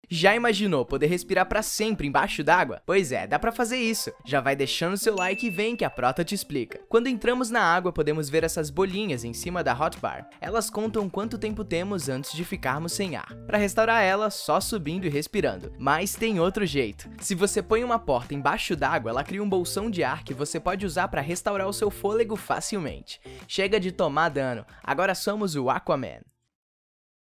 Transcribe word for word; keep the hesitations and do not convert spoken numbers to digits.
Já imaginou poder respirar pra sempre embaixo d'água? Pois é, dá pra fazer isso. Já vai deixando seu like e vem que a Prota te explica. Quando entramos na água, podemos ver essas bolinhas em cima da hotbar. Elas contam quanto tempo temos antes de ficarmos sem ar. Pra restaurar elas, só subindo e respirando. Mas tem outro jeito. Se você põe uma porta embaixo d'água, ela cria um bolsão de ar que você pode usar pra restaurar o seu fôlego facilmente. Chega de tomar dano, agora somos o Aquaman.